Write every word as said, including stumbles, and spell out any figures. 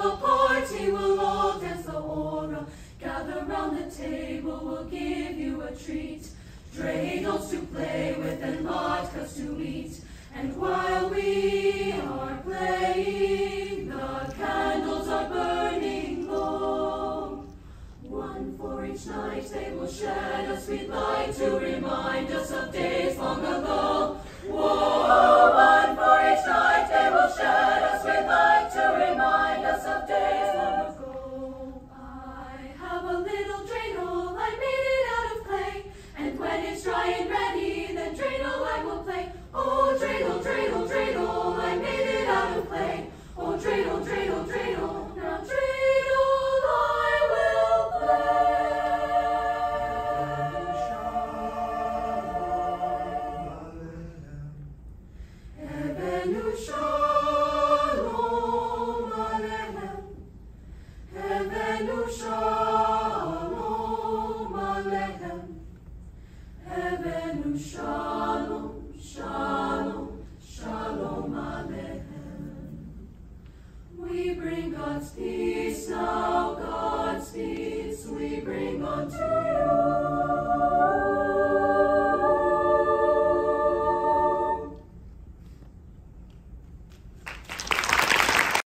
a party, we'll all dance the hora. Gather round the table, we'll give you a treat. Dreidels to play with and latkes to eat. And while we are playing, the candles are burning low. One for each night they will shed a sweet light to remind us of days long ago. Whoa, one for each night they will shed a sweet light to remind us of days long ago. I have a little dreidel, I made it out of clay, and when it's dry and ready, then dreidel I will play. Oh, dreidel, dreidel, dreidel, I made it out of clay. Oh, dreidel, dreidel, dreidel, now dreidel I will play. Hebenu shalom aleichem. Hebenu shalom aleichem. Hebenu shalom, shalom, shalom aleichem. We bring God's peace now, God's peace we bring unto you.